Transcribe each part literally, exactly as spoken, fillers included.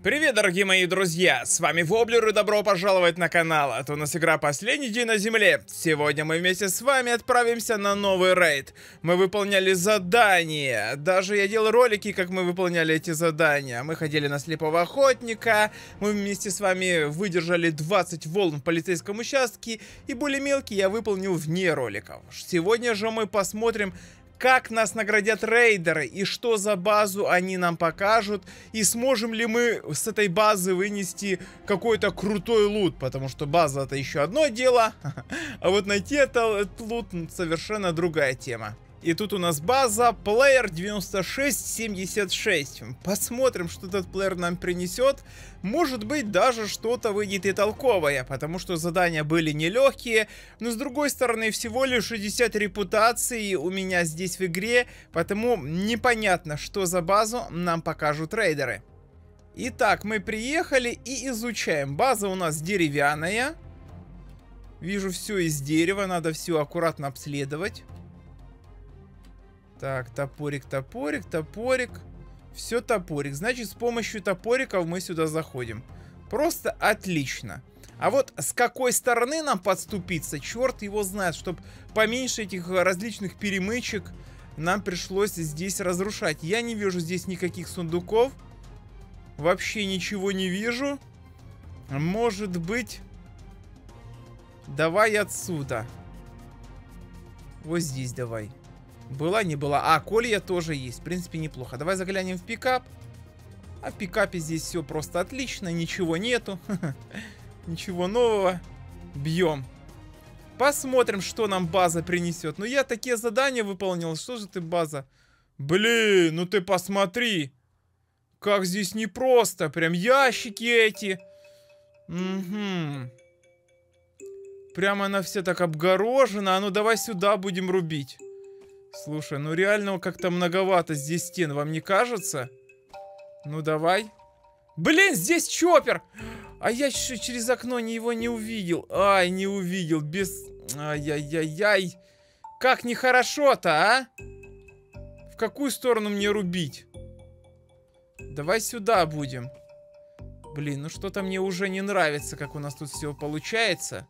Привет, дорогие мои друзья, с вами Воблер и добро пожаловать на канал. Это у нас игра «Последний день на земле». Сегодня мы вместе с вами отправимся на новый рейд. Мы выполняли задания, даже я делал ролики, как мы выполняли эти задания. Мы ходили на слепого охотника, мы вместе с вами выдержали двадцать волн в полицейском участке, и более мелкие я выполнил вне роликов. Сегодня же мы посмотрим, как нас наградят рейдеры и что за базу они нам покажут, и сможем ли мы с этой базы вынести какой-то крутой лут, потому что база это еще одно дело, а вот найти этот лут совершенно другая тема. И тут у нас база плеер девяносто шесть семьдесят шесть. Посмотрим, что этот плеер нам принесет. Может быть, даже что-то выйдет и толковое, потому что задания были нелегкие. Но с другой стороны, всего лишь шестьдесят репутаций у меня здесь в игре, потому непонятно, что за базу нам покажут рейдеры. Итак, мы приехали и изучаем. База у нас деревянная. Вижу, все из дерева, надо все аккуратно обследовать. Так, топорик, топорик, топорик. Все топорик. Значит, с помощью топориков мы сюда заходим. Просто отлично. А вот с какой стороны нам подступиться, черт его знает. Чтобы поменьше этих различных перемычек, нам пришлось здесь разрушать. Я не вижу здесь никаких сундуков. Вообще ничего не вижу. Может быть... Давай отсюда. Вот здесь давай. Была, не была. А, колья тоже есть. В принципе, неплохо. Давай заглянем в пикап. А в пикапе здесь все просто отлично. Ничего нету. Ничего нового. Бьем. Посмотрим, что нам база принесет. Ну, я такие задания выполнил. Что же ты, база? Блин, ну ты посмотри. Как здесь непросто. Прям ящики эти. Угу. Прямо она вся так обгорожена. А ну, давай сюда будем рубить. Слушай, ну реально как-то многовато здесь стен, вам не кажется? Ну давай. Блин, здесь чоппер! А я еще через окно не его не увидел. Ай, не увидел, без... Ай-яй-яй-яй. Как нехорошо-то, а? В какую сторону мне рубить? Давай сюда будем. Блин, ну что-то мне уже не нравится, как у нас тут все получается.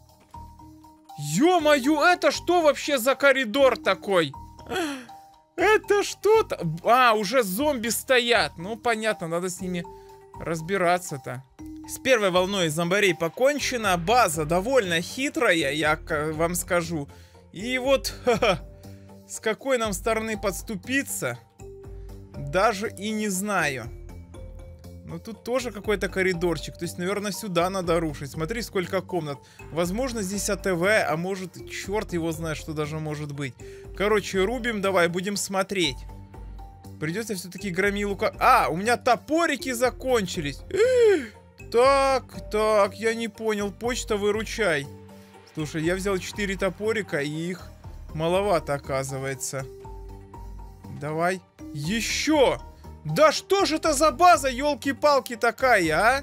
Ё-моё, это что вообще за коридор такой? Это что-то... А, уже зомби стоят. Ну, понятно, надо с ними разбираться-то. С первой волной зомбарей покончено. База довольно хитрая, я вам скажу. И вот, ха-ха, с какой нам стороны подступиться, даже и не знаю. Ну, тут тоже какой-то коридорчик. То есть, наверное, сюда надо рушить. Смотри, сколько комнат. Возможно, здесь АТВ, а может, черт его знает, что даже может быть. Короче, рубим, давай, будем смотреть. Придется все-таки громилу... А, у меня топорики закончились. Так, так, я не понял. Почта, выручай. Слушай, я взял четыре топорика, и их маловато, оказывается. Давай. Еще! Да что же это за база, елки-палки такая, а?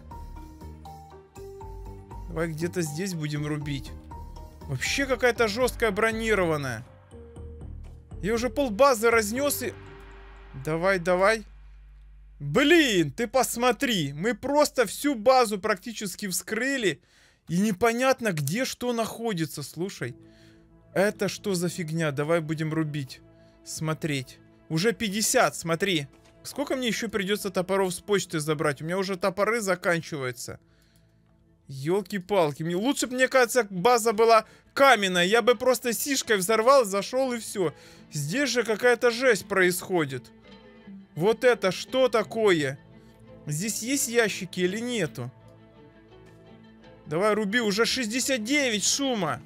Давай где-то здесь будем рубить. Вообще какая-то жесткая бронированная. Я уже полбазы разнес и... Давай, давай. Блин, ты посмотри. Мы просто всю базу практически вскрыли. И непонятно, где что находится. Слушай. Это что за фигня? Давай будем рубить. Смотреть. Уже пятьдесят, смотри. Сколько мне еще придется топоров с почты забрать? У меня уже топоры заканчиваются. Ёлки-палки. Мне... Лучше бы, мне кажется, база была каменная. Я бы просто сишкой взорвал, зашел и все. Здесь же какая-то жесть происходит. Вот это что такое? Здесь есть ящики или нету? Давай руби. Уже шестьдесят девять шума.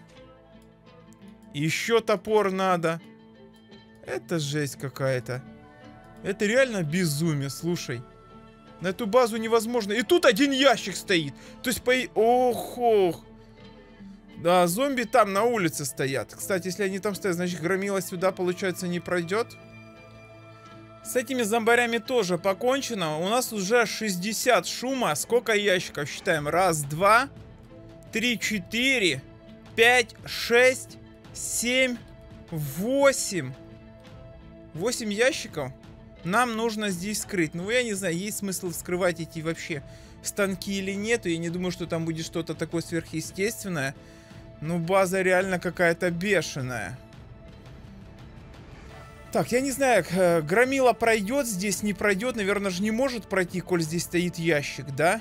Еще топор надо. Это жесть какая-то. Это реально безумие, слушай. На эту базу невозможно. И тут один ящик стоит. То есть по... Ох, ох. Да, зомби там на улице стоят. Кстати, если они там стоят, значит, громила сюда, получается, не пройдет. С этими зомбарями тоже покончено. У нас уже шестьдесят шума. Сколько ящиков считаем? Раз, два, три, четыре, пять, шесть, семь, восемь. восемь ящиков. Нам нужно здесь скрыть. Ну, я не знаю, есть смысл вскрывать эти вообще станки или нет. Я не думаю, что там будет что-то такое сверхъестественное. Ну, база реально какая-то бешеная. Так, я не знаю, громила пройдет здесь, не пройдет. Наверное, же не может пройти, коль здесь стоит ящик, да?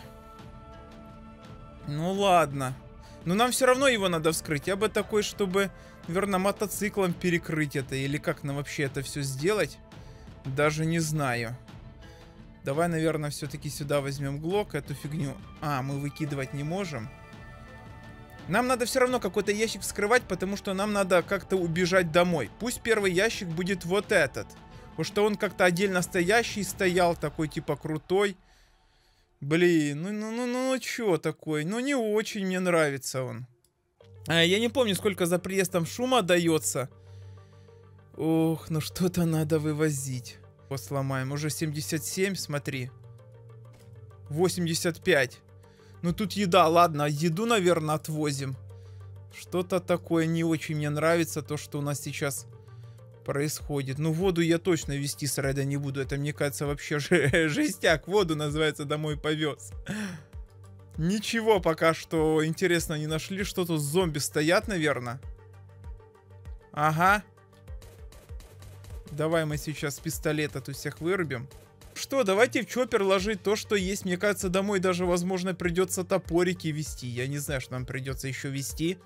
Ну, ладно. Но нам все равно его надо вскрыть. Я бы такой, чтобы, наверное, мотоциклом перекрыть это. Или как нам вообще это все сделать? Даже не знаю. Давай, наверное, все-таки сюда возьмем глок, эту фигню. А, мы выкидывать не можем. Нам надо все равно какой-то ящик вскрывать, потому что нам надо как-то убежать домой. Пусть первый ящик будет вот этот. Потому что он как-то отдельно стоящий стоял, такой типа крутой. Блин, ну, ну, ну, ну, ну, чё такой? Ну, не очень мне нравится он. А, я не помню, сколько за приезд там шума дается. Ох, ну что-то надо вывозить. Вот сломаем. Уже семьдесят семь, смотри. восемьдесят пять. Ну тут еда, ладно, еду, наверное, отвозим. Что-то такое не очень мне нравится, то, что у нас сейчас происходит. Ну, воду я точно везти с рейда не буду. Это, мне кажется, вообще жестяк. Воду, называется, домой повез. Ничего пока что интересно не нашли. Что тут зомби стоят, наверное. Ага. Давай мы сейчас пистолет от у всех вырубим. Что, давайте в чоппер ложить то, что есть. Мне кажется, домой даже, возможно, придется топорики везти. Я не знаю, что нам придется еще везти.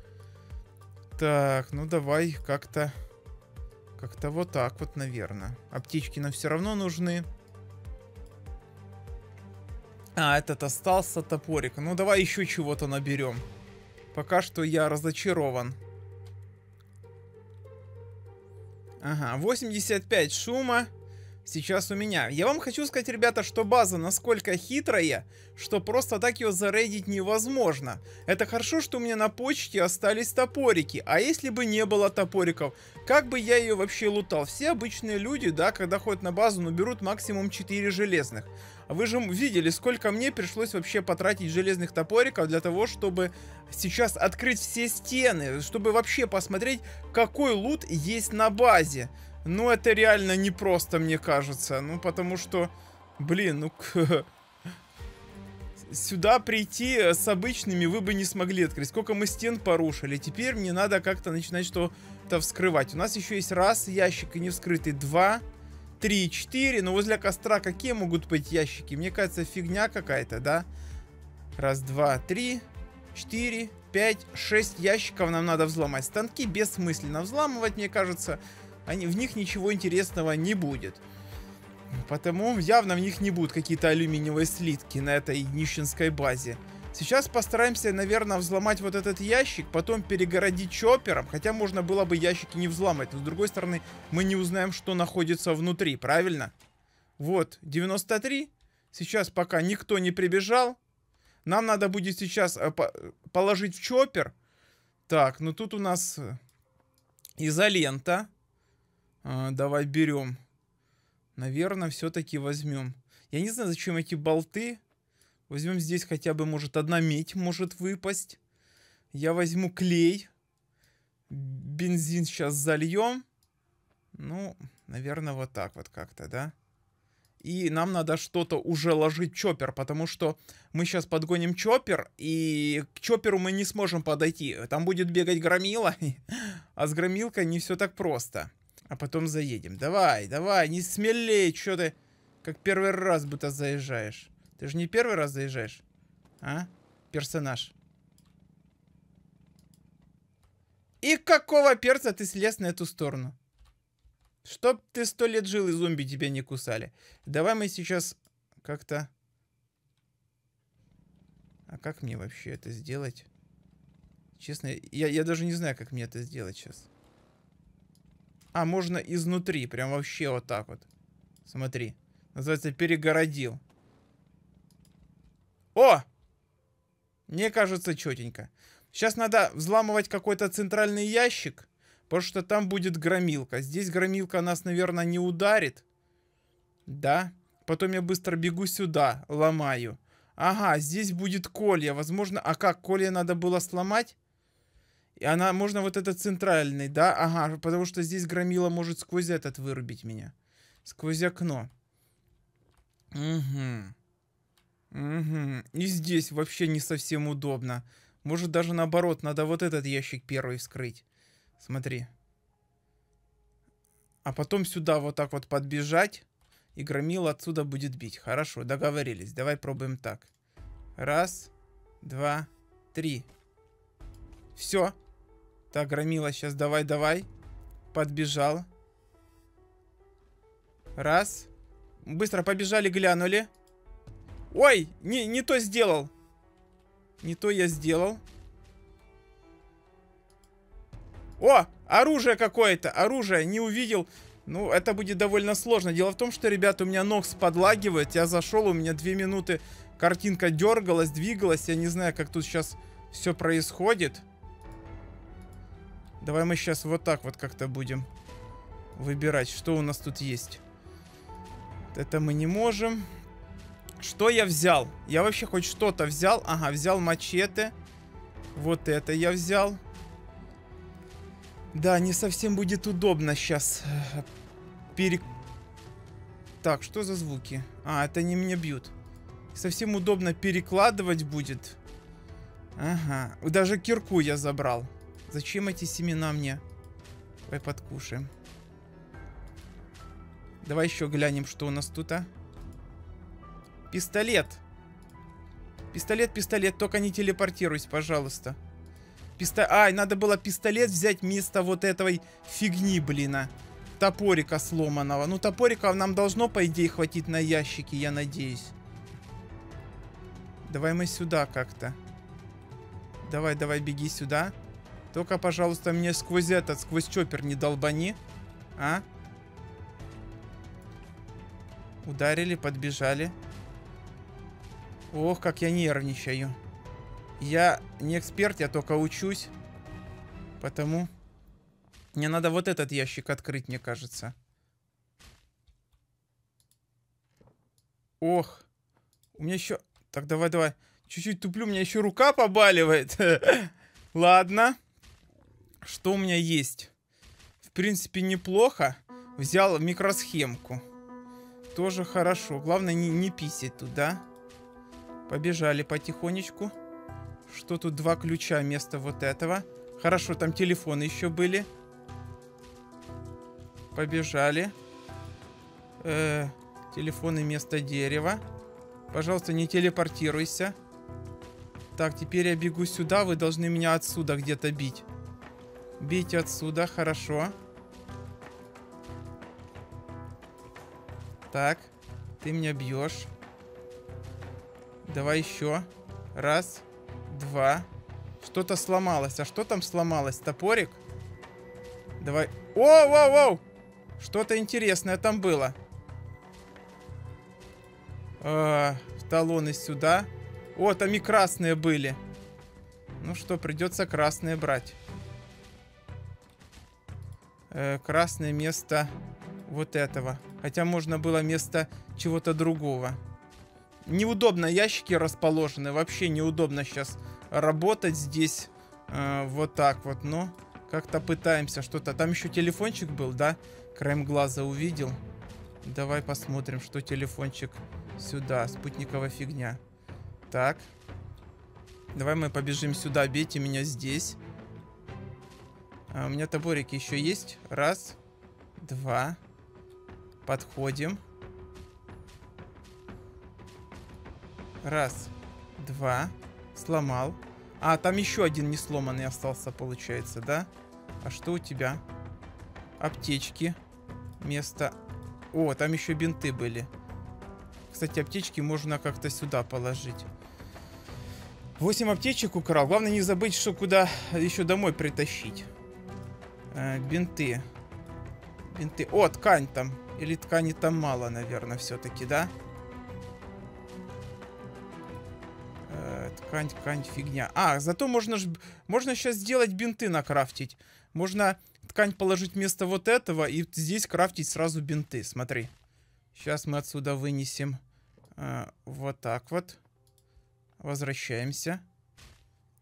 Так, ну давай как-то... Как-то вот так вот, наверное. Аптечки нам все равно нужны. А, этот остался топорик. Ну, давай еще чего-то наберем. Пока что я разочарован. Ага, восемьдесят пять шума. Сейчас у меня. Я вам хочу сказать, ребята, что база насколько хитрая, что просто так ее зарейдить невозможно. Это хорошо, что у меня на почте остались топорики. А если бы не было топориков, как бы я ее вообще лутал? Все обычные люди, да, когда ходят на базу, ну, берут максимум четыре железных. А вы же видели, сколько мне пришлось вообще потратить железных топориков для того, чтобы сейчас открыть все стены, чтобы вообще посмотреть, какой лут есть на базе. Ну, это реально непросто, мне кажется. Ну, потому что, блин, ну... К... Сюда прийти с обычными вы бы не смогли открыть. Сколько мы стен порушили. Теперь мне надо как-то начинать что-то вскрывать. У нас еще есть раз ящик и не вскрытый. Два, три, четыре. Но возле костра какие могут быть ящики? Мне кажется, фигня какая-то, да? Раз, два, три, четыре, пять, шесть ящиков нам надо взломать. Станки бессмысленно взламывать, мне кажется. Они, в них ничего интересного не будет. Потому явно в них не будут какие-то алюминиевые слитки на этой нищенской базе. Сейчас постараемся, наверное, взломать вот этот ящик, потом перегородить чоппером. Хотя можно было бы ящики не взломать. Но с другой стороны, мы не узнаем, что находится внутри, правильно? Вот, девяносто три. Сейчас пока никто не прибежал. Нам надо будет сейчас положить в чоппер. Так, ну тут у нас изолента. А, давай берем. Наверное, все-таки возьмем. Я не знаю, зачем эти болты. Возьмем здесь хотя бы, может, одна медь может выпасть. Я возьму клей. Бензин сейчас зальем. Ну, наверное, вот так вот как-то, да? И нам надо что-то уже ложить в чоппер, потому что мы сейчас подгоним чоппер, и к чопперу мы не сможем подойти. Там будет бегать громила, а с громилкой не все так просто. А потом заедем. Давай, давай, не смелей. Что ты как первый раз будто заезжаешь? Ты же не первый раз заезжаешь? А? Персонаж. И какого перца ты слез на эту сторону? Чтоб ты сто лет жил и зомби тебя не кусали. Давай мы сейчас как-то... А как мне вообще это сделать? Честно, я, я даже не знаю, как мне это сделать сейчас. А, можно изнутри, прям вообще вот так вот. Смотри. Называется, перегородил. О! Мне кажется, четенько. Сейчас надо взламывать какой-то центральный ящик, потому что там будет громилка. Здесь громилка нас, наверное, не ударит. Да? Потом я быстро бегу сюда, ломаю. Ага, здесь будет колья. Возможно... А как, колья надо было сломать? И она, можно вот этот центральный, да? Ага, потому что здесь громила может сквозь этот вырубить меня. Сквозь окно. Угу. Угу. И здесь вообще не совсем удобно. Может, даже наоборот, надо вот этот ящик первый вскрыть. Смотри. А потом сюда вот так вот подбежать. И громила отсюда будет бить. Хорошо, договорились. Давай пробуем так. Раз, два, три. Все. Так, громила сейчас давай, давай. Подбежал. Раз. Быстро побежали, глянули. Ой, не, не то сделал. Не то я сделал. О, оружие какое-то. Оружие, не увидел. Ну, это будет довольно сложно. Дело в том, что, ребята, у меня Нокс подлагивает. Я зашел, у меня две минуты картинка дергалась, двигалась. Я не знаю, как тут сейчас все происходит. Давай мы сейчас вот так вот как-то будем выбирать, что у нас тут есть. Это мы не можем. Что я взял? Я вообще хоть что-то взял? Ага, взял мачете. Вот это я взял. Да, не совсем будет удобно сейчас. Пере... Так, что за звуки? А, это они меня бьют. Совсем удобно перекладывать будет. Ага, даже кирку я забрал. Зачем эти семена мне? Давай подкушаем. Давай еще глянем, что у нас тут, а? Пистолет. Пистолет, пистолет, только не телепортируйся, пожалуйста. Писто... Ай, надо было пистолет взять вместо вот этой фигни, блин. А. Топорика сломанного. Ну, топорика нам должно, по идее, хватить на ящики, я надеюсь. Давай мы сюда как-то. Давай, давай, беги сюда. Только, пожалуйста, мне сквозь этот, сквозь чоппер не долбани. А? Ударили, подбежали. Ох, как я нервничаю. Я не эксперт, я только учусь. Потому мне надо вот этот ящик открыть, мне кажется. Ох. У меня еще... Так, давай, давай. Чуть-чуть туплю, у меня еще рука побаливает. Ладно. Что у меня есть? В принципе, неплохо. Взял микросхемку. Тоже хорошо. Главное, не, не писать туда. Побежали потихонечку. Что тут? Два ключа вместо вот этого. Хорошо, там телефоны еще были. Побежали. Э, телефоны вместо дерева. Пожалуйста, не телепортируйся. Так, теперь я бегу сюда. Вы должны меня отсюда где-то бить. Бейте отсюда, хорошо. Так, ты меня бьешь. Давай еще. Раз, два. Что-то сломалось. А что там сломалось? Топорик? Давай. О, воу, воу! Что-то интересное там было. А, талоны сюда. О, там и красные были. Ну что, придется красные брать. Э, красное место вот этого. Хотя можно было место чего-то другого. Неудобно ящики расположены. Вообще неудобно сейчас работать здесь. Э, вот так вот. Но как-то пытаемся что-то. Там еще телефончик был, да? Краем глаза увидел. Давай посмотрим, что телефончик сюда. Спутниковая фигня. Так. Давай мы побежим сюда. Бейте меня здесь. А у меня топорики еще есть. Раз. Два. Подходим. Раз. Два. Сломал. А, там еще один не сломанный остался, получается, да? А что у тебя? Аптечки. Место... О, там еще бинты были. Кстати, аптечки можно как-то сюда положить. восемь аптечек украл. Главное не забыть, что куда еще домой притащить. Э, бинты. Бинты. О, ткань там. Или ткани там мало, наверное, все-таки, да? Э, ткань, ткань, фигня. А, зато можно, ж, можно сейчас сделать бинты накрафтить. Можно ткань положить вместо вот этого и здесь крафтить сразу бинты. Смотри. Сейчас мы отсюда вынесем э, вот так вот. Возвращаемся.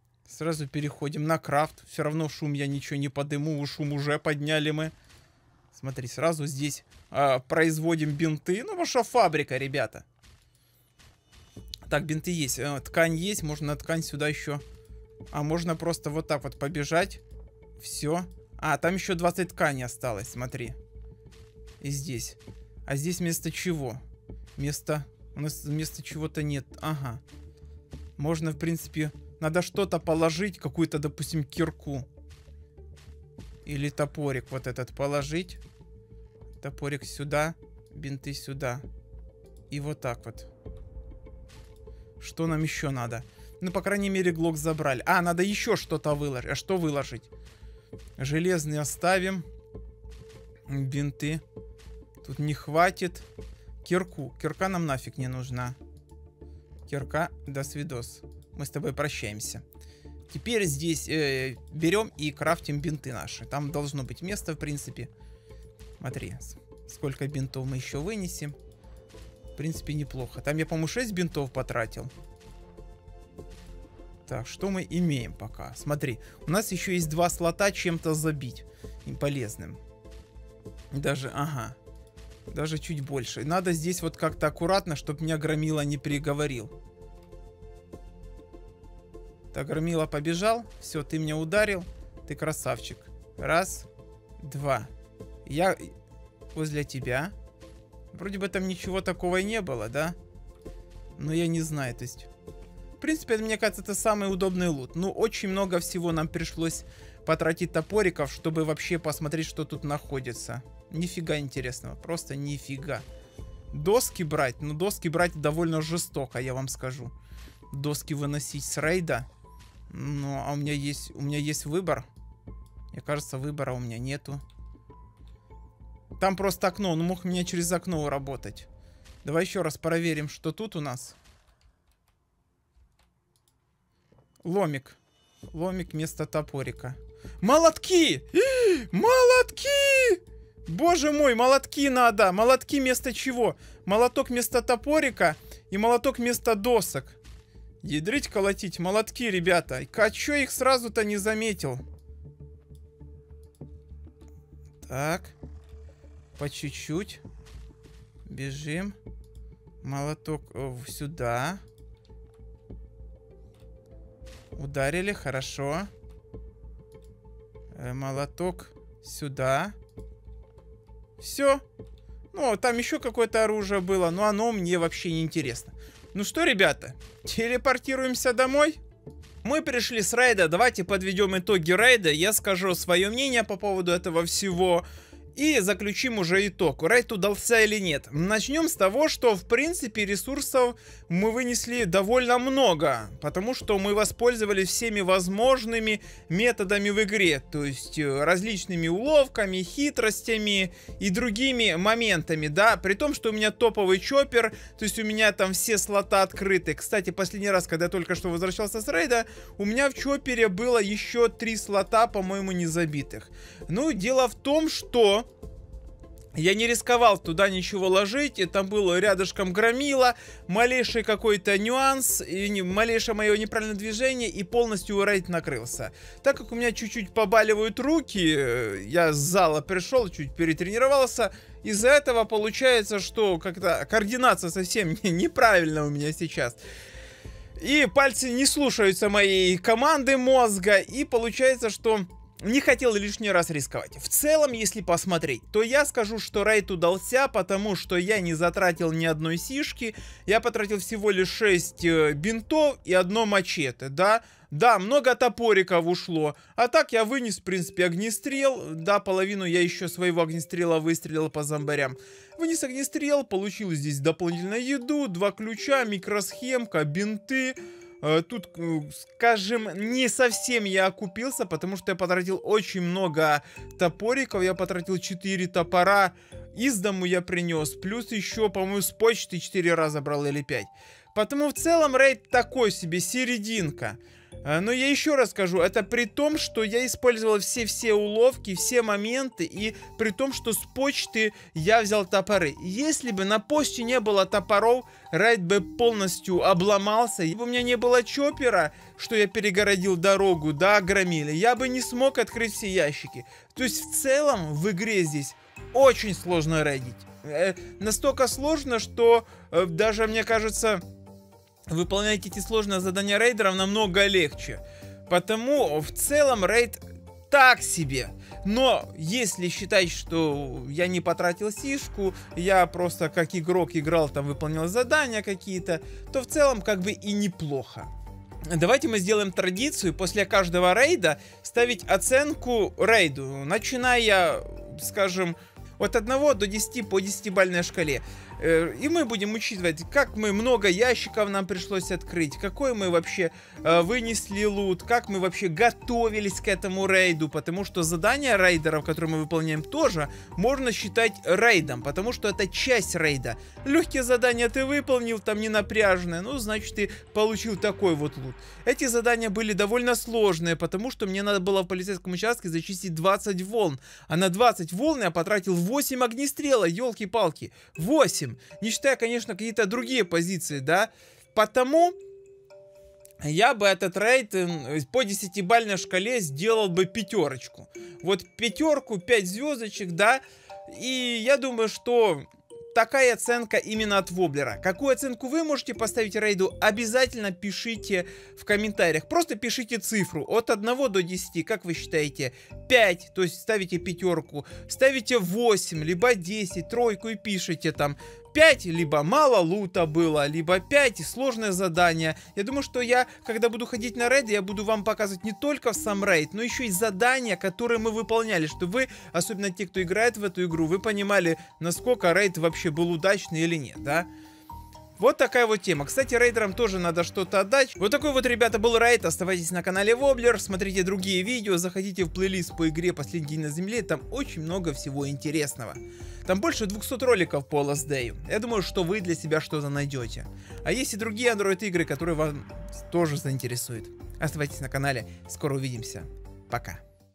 Сразу переходим на крафт. Все равно шум я ничего не подыму. Шум уже подняли мы. Смотри, сразу здесь э, производим бинты. Ну, потому что фабрика, ребята. Так, бинты есть. Э, ткань есть. Можно на ткань сюда еще. А можно просто вот так вот побежать. Все. А, там еще двадцать тканей осталось, смотри. И здесь. А здесь вместо чего? Вместо... У нас вместо чего-то нет. Ага. Можно, в принципе... Надо что-то положить. Какую-то, допустим, кирку. Или топорик вот этот положить. Топорик сюда. Бинты сюда. И вот так вот. Что нам еще надо? Ну, по крайней мере, глок забрали. А, надо еще что-то выложить. А что выложить? Железный оставим. Бинты. Тут не хватит. Кирку. Кирка нам нафиг не нужна. Кирка, до свидос. Мы с тобой прощаемся. Теперь здесь э, берем и крафтим бинты наши. Там должно быть место, в принципе. Смотри, сколько бинтов мы еще вынесем. В принципе, неплохо. Там я, по-моему, шесть бинтов потратил. Так, что мы имеем пока? Смотри, у нас еще есть два слота чем-то забить. Им полезным. Даже, ага. Даже чуть больше. Надо здесь вот как-то аккуратно, чтобы меня Громила не приговорил. Так, Громила побежал. Все, ты меня ударил. Ты красавчик. Раз, два. Я возле тебя. Вроде бы там ничего такого и не было, да? Но я не знаю, то есть... В принципе, мне кажется, это самый удобный лут. Ну, очень много всего нам пришлось потратить топориков, чтобы вообще посмотреть, что тут находится. Нифига интересного. Просто нифига. Доски брать. Ну, доски брать довольно жестоко, я вам скажу. Доски выносить с рейда. Ну, а у меня есть, у меня есть выбор. Мне кажется, выбора у меня нету. Там просто окно. Он мог меня через окно работать. Давай еще раз проверим, что тут у нас. Ломик. Ломик вместо топорика. Молотки! Молотки! Боже мой, молотки надо. Молотки вместо чего? Молоток вместо топорика и молоток вместо досок. Ядрить, колотить. Молотки, ребята. А чё их сразу-то не заметил? Так. По чуть-чуть. Бежим. Молоток сюда. Ударили, хорошо. Э, молоток сюда. Все. Ну, там еще какое-то оружие было, но оно мне вообще не интересно. Ну что, ребята, телепортируемся домой. Мы пришли с рейда, давайте подведем итоги рейда. Я скажу свое мнение по поводу этого всего. И заключим уже итог, рейд удался или нет. Начнем с того, что в принципе ресурсов мы вынесли довольно много. Потому что мы воспользовались всеми возможными методами в игре. То есть различными уловками, хитростями и другими моментами, да. При том, что у меня топовый чоппер. То есть у меня там все слота открыты. Кстати, последний раз, когда я только что возвращался с рейда, у меня в чоппере было еще три слота, по-моему, не забитых. Ну, дело в том, что я не рисковал туда ничего ложить, и там было рядышком Громила, малейший какой-то нюанс, и не, малейшее мое неправильное движение, и полностью рейд накрылся. Так как у меня чуть-чуть побаливают руки, я с зала пришел, чуть перетренировался, из-за этого получается, что как-то координация совсем неправильная у меня сейчас. И пальцы не слушаются моей команды мозга, и получается, что... не хотел лишний раз рисковать. В целом, если посмотреть, то я скажу, что рейд удался, потому что я не затратил ни одной сишки. Я потратил всего лишь шесть э, бинтов и одно мачете, да. Да, много топориков ушло. А так я вынес, в принципе, огнестрел. Да, половину я еще своего огнестрела выстрелил по зомбарям. Вынес огнестрел, получил здесь дополнительную еду, два ключа, микросхемка, бинты. Тут, скажем, не совсем я окупился, потому что я потратил очень много топориков. Я потратил четыре топора. Из дому я принес. Плюс еще, по-моему, с почты четыре раза брал или пять. Потому в целом рейд такой себе, серединка. Но я еще раз скажу, это при том, что я использовал все-все уловки, все моменты, и при том, что с почты я взял топоры. Если бы на почте не было топоров, рейд бы полностью обломался. Если бы у меня не было чоппера, что я перегородил дорогу, да, Громиле, я бы не смог открыть все ящики. То есть в целом в игре здесь очень сложно рейдить. Э, настолько сложно, что э, даже, мне кажется, выполнять эти сложные задания рейдеров намного легче. Потому в целом рейд так себе. Но если считать, что я не потратил сишку, я просто как игрок играл, там выполнял задания какие-то, то в целом как бы и неплохо. Давайте мы сделаем традицию после каждого рейда ставить оценку рейду, начиная, скажем, от одного до десяти по десятибалльной шкале. И мы будем учитывать, как мы много ящиков нам пришлось открыть, какой мы вообще э, вынесли лут, как мы вообще готовились к этому рейду, потому что задания рейдеров, которые мы выполняем, тоже можно считать рейдом, потому что это часть рейда. Легкие задания ты выполнил, там не напряжные, ну, значит, ты получил такой вот лут. Эти задания были довольно сложные, потому что мне надо было в полицейском участке зачистить двадцать волн, а на двадцать волн я потратил восемь огнестрела, елки-палки, восемь. Не считая, конечно, какие-то другие позиции, да. Потому я бы этот рейд по десятибалльной шкале сделал бы пятерочку. Вот пятерку, пять звездочек, да. И я думаю, что такая оценка именно от Воблера. Какую оценку вы можете поставить рейду, обязательно пишите в комментариях. Просто пишите цифру от одного до десяти, как вы считаете. пять, то есть ставите пятерку, ставите восемь, либо десять, тройку и пишите там. пять, либо мало лута было, либо пять, сложное задание. Я думаю, что я, когда буду ходить на рейды, я буду вам показывать не только сам рейд, но еще и задания, которые мы выполняли, чтобы вы, особенно те, кто играет в эту игру, вы понимали, насколько рейд вообще был удачный или нет, да? Вот такая вот тема. Кстати, рейдерам тоже надо что-то отдать. Вот такой вот, ребята, был рейд. Оставайтесь на канале Воблер, смотрите другие видео, заходите в плейлист по игре «Последний день на земле». Там очень много всего интересного. Там больше двухсот роликов по эл эс дэй. Я думаю, что вы для себя что-то найдете. А есть и другие Android игры, которые вас тоже заинтересуют. Оставайтесь на канале. Скоро увидимся. Пока.